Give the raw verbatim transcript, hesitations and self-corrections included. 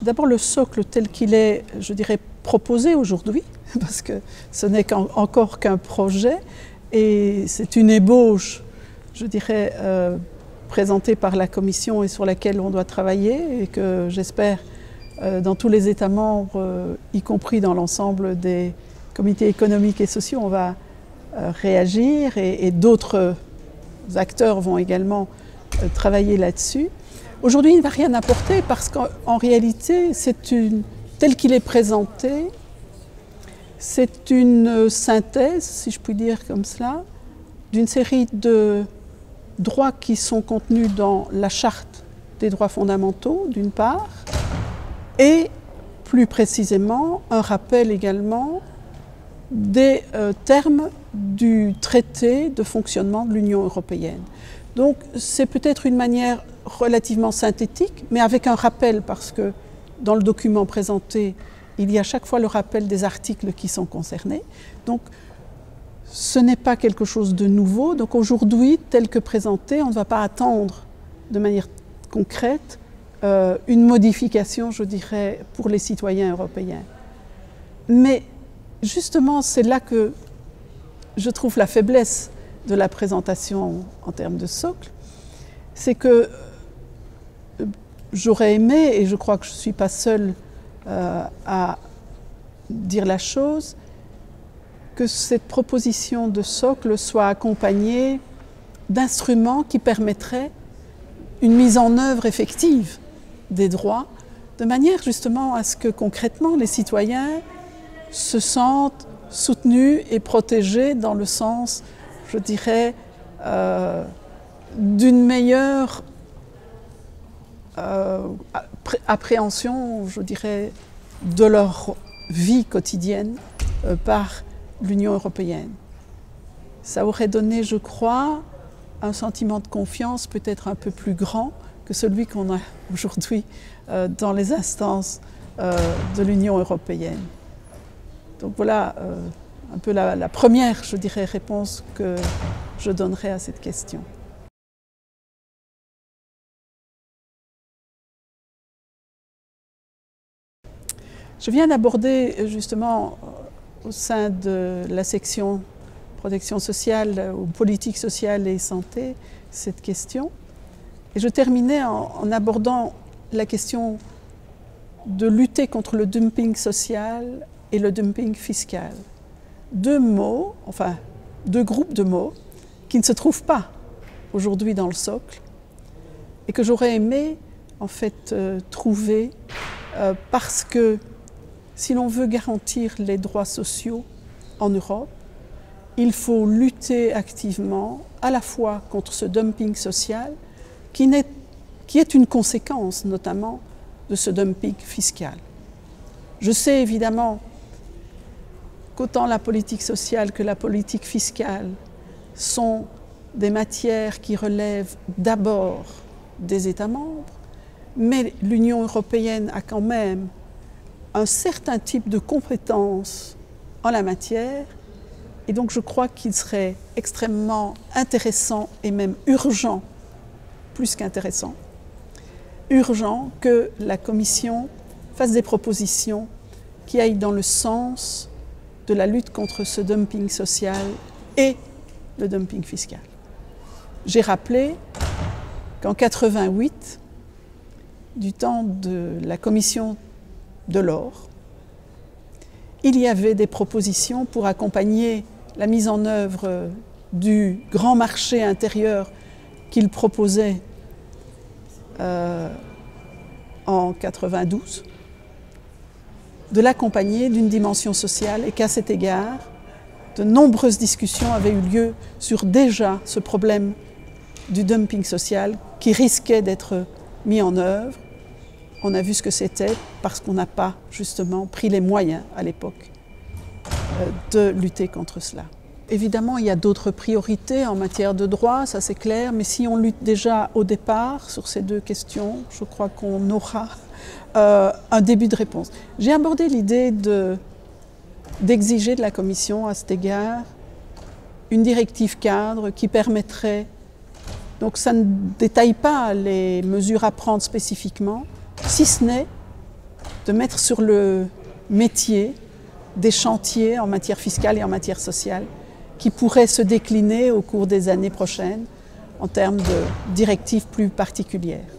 d'abord le socle tel qu'il est, je dirais, proposé aujourd'hui, parce que ce n'est qu'en, encore qu'un projet, et c'est une ébauche, je dirais, euh, présentée par la Commission et sur laquelle on doit travailler, et que j'espère euh, dans tous les États membres, euh, y compris dans l'ensemble des comités économiques et sociaux, on va euh, réagir, et, et d'autres acteurs vont également euh, travailler là-dessus. Aujourd'hui, il ne va rien apporter parce qu'en réalité, c'est une, tel qu'il est présenté, c'est une synthèse, si je puis dire comme cela, d'une série de droits qui sont contenus dans la Charte des droits fondamentaux, d'une part, et plus précisément, un rappel également des euh, termes du traité de fonctionnement de l'Union européenne. Donc, c'est peut-être une manière relativement synthétique, mais avec un rappel, parce que dans le document présenté, il y a chaque fois le rappel des articles qui sont concernés. Donc, ce n'est pas quelque chose de nouveau. Donc aujourd'hui, tel que présenté, on ne va pas attendre de manière concrète euh, une modification, je dirais, pour les citoyens européens. Mais justement, c'est là que je trouve la faiblesse de la présentation en termes de socle. C'est que j'aurais aimé, et je crois que je ne suis pas seule euh, à dire la chose, que cette proposition de socle soit accompagnée d'instruments qui permettraient une mise en œuvre effective des droits, de manière justement à ce que concrètement les citoyens se sentent soutenus et protégés dans le sens, je dirais, euh, d'une meilleure euh, appréhension, je dirais, de leur vie quotidienne euh, par l'Union européenne. Ça aurait donné, je crois, un sentiment de confiance peut-être un peu plus grand que celui qu'on a aujourd'hui euh, dans les instances euh, de l'Union européenne. Donc voilà euh, un peu la, la première, je dirais, réponse que je donnerai à cette question. Je viens d'aborder justement au sein de la section protection sociale ou politique sociale et santé cette question. Et je terminais en, en abordant la question de lutter contre le dumping social et le dumping fiscal. Deux mots, enfin deux groupes de mots qui ne se trouvent pas aujourd'hui dans le socle et que j'aurais aimé en fait euh, trouver euh, parce que si l'on veut garantir les droits sociaux en Europe, il faut lutter activement à la fois contre ce dumping social qui, n'est, qui est une conséquence notamment de ce dumping fiscal. Je sais évidemment qu'autant la politique sociale que la politique fiscale sont des matières qui relèvent d'abord des États membres, mais l'Union européenne a quand même un certain type de compétences en la matière, et donc je crois qu'il serait extrêmement intéressant et même urgent, plus qu'intéressant, urgent que la Commission fasse des propositions qui aillent dans le sens de la lutte contre ce dumping social et le dumping fiscal. J'ai rappelé qu'en quatre-vingt-huit, du temps de la Commission Delors, il y avait des propositions pour accompagner la mise en œuvre du grand marché intérieur qu'il proposait euh, en quatre-vingt-douze, de l'accompagner d'une dimension sociale et qu'à cet égard, de nombreuses discussions avaient eu lieu sur déjà ce problème du dumping social qui risquait d'être mis en œuvre. On a vu ce que c'était parce qu'on n'a pas justement pris les moyens à l'époque de lutter contre cela. Évidemment, il y a d'autres priorités en matière de droit, ça c'est clair, mais si on lutte déjà au départ sur ces deux questions, je crois qu'on aura euh, un début de réponse. J'ai abordé l'idée de, d'exiger de la Commission à cet égard une directive cadre qui permettrait, donc ça ne détaille pas les mesures à prendre spécifiquement, si ce n'est de mettre sur le métier des chantiers en matière fiscale et en matière sociale qui pourraient se décliner au cours des années prochaines en termes de directives plus particulières.